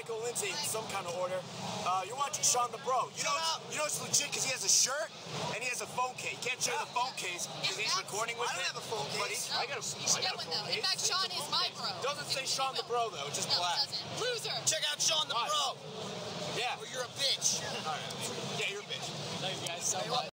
Michael Lindsay in some kind of order. You're watching Sean the Bro. You know it's legit because he has a shirt and he has a phone case. He can't show you the phone case because he's recording with it. I don't have a phone case. I got a You should get one though. In fact, Sean is my bro. It doesn't say Sean the Bro though. It's just black. It doesn't. Loser. Check out Sean the Bro. Yeah. Or you're a bitch. All right. Yeah, you're a bitch. Thanks, guys. So much.